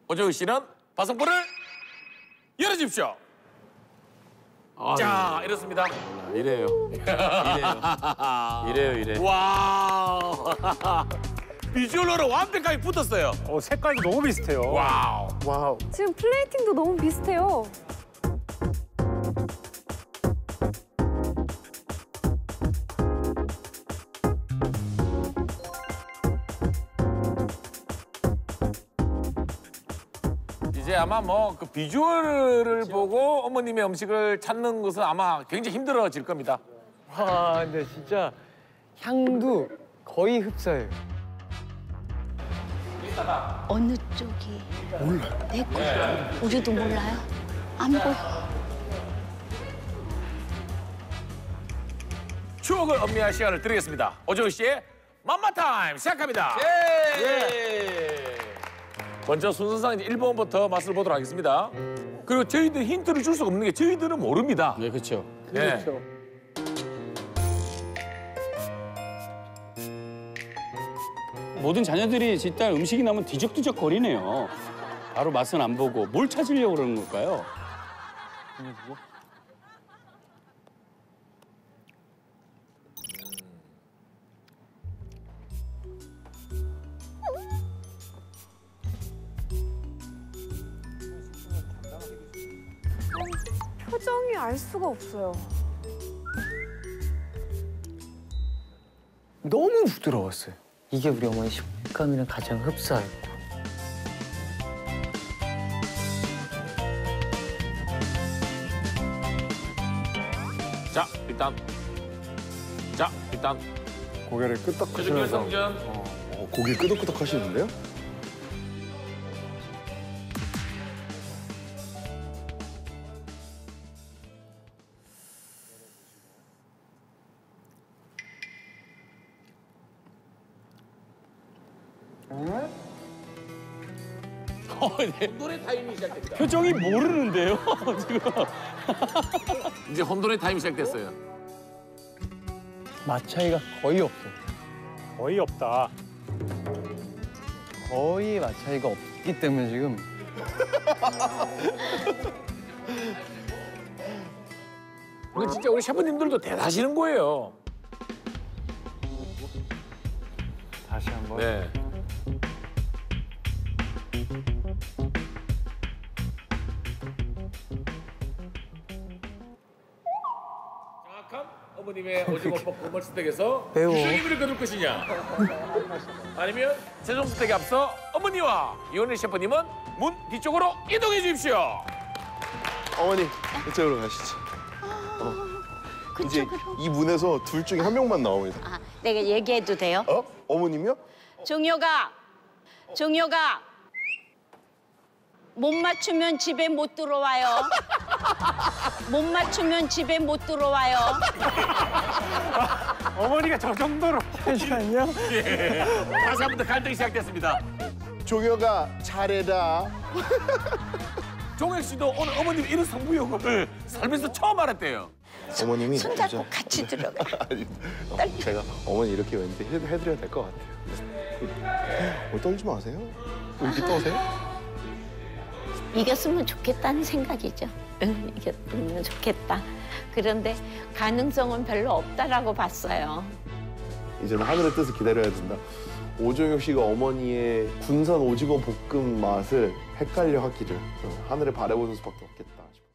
오정희 씨는 바성불을 열어주십시오. 자, 이렇습니다. 이래요. 이래요. 와. 비주얼로 완벽하게 붙었어요. 색깔도 너무 비슷해요. 와우. 와우. 지금 플레이팅도 너무 비슷해요. 이제 아마 뭐 그 비주얼을 보고 어머님의 음식을 찾는 것은 아마 굉장히 힘들어질 겁니다. 와, 근데 진짜 향도 거의 흡사해요. 어느 쪽이 내 거? 우리도 몰라요? 안 보여. 추억을 음미할 시간을 드리겠습니다. 오정희 씨의 맘마 타임 시작합니다. 먼저 순서상 이제 1번부터 맛을 보도록 하겠습니다. 그리고 저희들 힌트를 줄 수가 없는 게 저희들은 모릅니다. 네, 그렇죠. 네. 모든 자녀들이 일단 음식이 나면 뒤적뒤적 거리네요. 바로 맛은 안 보고 뭘 찾으려고 그러는 걸까요? 표정이 알 수가 없어요. 너무 부드러웠어요. 이게 우리 어머니 식감이랑 가장 흡사했고. 일단 고개를 최종 끄덕하시면서 결승전 고기 끄덕끄덕 하시는데요? 네. 혼돈의 타임이 시작됩니다. 표정이 모르는데요, 지금. 이제 혼돈의 타임이 시작됐어요. 맛 차이가 거의 없어요. 거의 없다. 거의 맛 차이가 없기 때문에 지금 이건 진짜 우리 셰프님들도 대단하시는 거예요. 다시 한번. 네. 정확한 어머님의 오징어 볶음을 스택에서 매워. 유정이를 거둘 것이냐? 아니면 최종 스택에 앞서 어머니와 이원일 셰프님은 문 뒤쪽으로 이동해 주십시오. 어머니, 이쪽으로 가시죠. 이제 그쪽으로. 이 문에서 둘 중에 한 명만 나옵니다. 아, 내가 얘기해도 돼요? 어머님이요? 종효가 못 맞추면 집에 못 들어와요. 못 맞추면 집에 못 들어와요. 어머니가 저 정도로. 잠시만요. 다시 한 번 더 갈등이 시작됐습니다. 종혁아, 잘해라. 종혁 씨도 오늘 어머님 이런 성부욕을 살면서 처음 알았대요. 어머님이 손잡고 진짜- 같이 들어가. 아니, 제가 어머니 이렇게 왠지 해드려야 될 것 같아요. 떨지 마세요. 왜 이렇게 떠세요? 이겼으면 좋겠다는 생각이죠. 응, 이겼으면 좋겠다. 그런데 가능성은 별로 없다라고 봤어요. 이제는 하늘의 뜻을 기다려야 된다. 오정혁 씨가 어머니의 군산 오징어 볶음 맛을 헷갈려 하기를 하늘에 바라보는 수밖에 없겠다 싶어요.